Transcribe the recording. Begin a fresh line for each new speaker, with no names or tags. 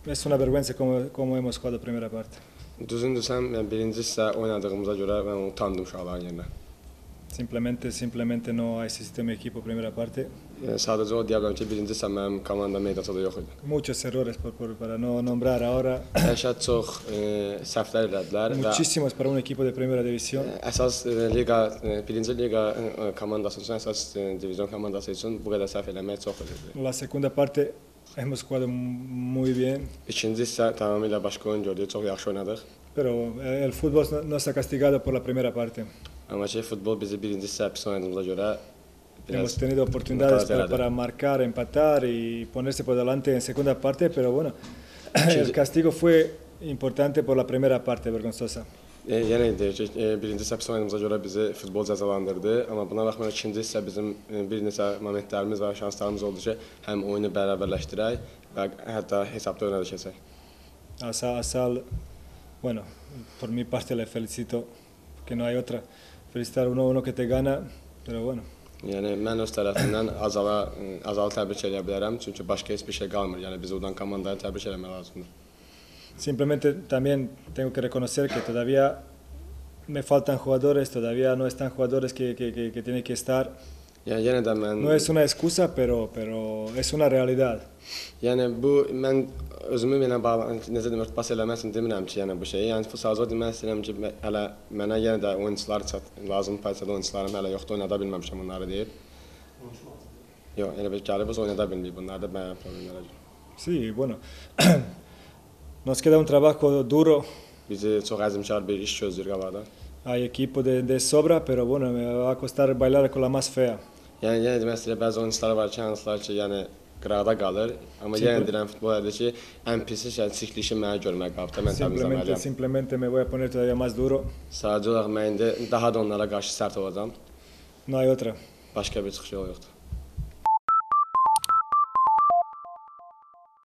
Es una vergüenza como hemos jugado primera parte.
Düzündür, sən birinci hissə oynadığımıza görə mən utandım uşaqların yerinə.
Simplemente no asistí a mi equipo primera parte.
Sadəcə o deyə bilərəm ki, birinci hissə mənim komandam meydanda yox idi.
Muchos errores para no nombrar ahora.
Dəhşət çox səhvlər elədilər və
Muchísimos para un equipo de primera división.
əsas liqa, birinci liqa komandası üçün, əsas divizyon komandası üçün bu qədər səhv eləmək çox idi.
La segunda parte hemos jugado muy bien,
İkinci hissə tamamilə başqa oyun gördük, çox yaxşı oynadıq.
pero el fútbol nos ha castigado por la primera parte.
Amma ki, futbol bizi birinci hissə pis oynadığımıza görə
Hemos tenido oportunidades para marcar, empatar y ponerse por delante en segunda parte, pero bueno, el castigo fue importante por la primera parte, vergonzosa.
Yenə deyək ki, birinci hissə pis oynadığımıza görə bizi futbol cəzalandırdı. Amma buna baxmayaraq ikinci hissə bizim bir neçə momentlərimiz və şanslarımız oldu ki, həm oyunu bərabərləşdirək və hətta hesabda önə də keçək.
Asal, bueno, por mi parte le felicito, que no hay otra. Felicitar a uno que te gana, pero bueno.
Yəni mən öz tərəfimdən Azalı təbrik edə bilərəm, çünki başqa heç bir şey qalmır. Yəni biz oradan komandanı təbrik etmək lazımdır.
Simplemente también tengo que reconocer que todavía me faltan jugadores, todavía no están jugadores que tienen que estar.
Yəni yenə də mən
No es una excusa, pero es una realidad.
Yəni bu mən özümü yenə necə demək, pas eləmək üçün demirəm ki, yəni bu şeyi. Yəni sadəcə demək istəyirəm ki, hələ mənə yenə də oyunçular lazım parçada oyunçularım hələ yoxdur, oynada bilməmişəm bunları deyib. Yox, elə bir gəlib oynada bilməyib, bunlar da mənim problemlərə görə.
Sí, bueno, nos queda un trabajo duro.
Bizi çox əzmkar bir iş gözləyir qabaqda.
Hay equipo de sobra, pero bueno, me va a costar bailar con la más fea.
Yəni yenə demək istəyirəm, bəzi oyunçular var ki, hansılar ki, yəni qıraqda qalır. Amma yenə deyirəm futbolda ki, ən pisi çirkli işi mənə görmək qabaqda, mən təmizləməliyəm.
Simplemente me voy a poner todavía más duro.
Sadəcə olaraq mən indi daha da onlara qarşı sərt olacağam.
No hay otra.
Başqa bir çıxış yolu yoxdur.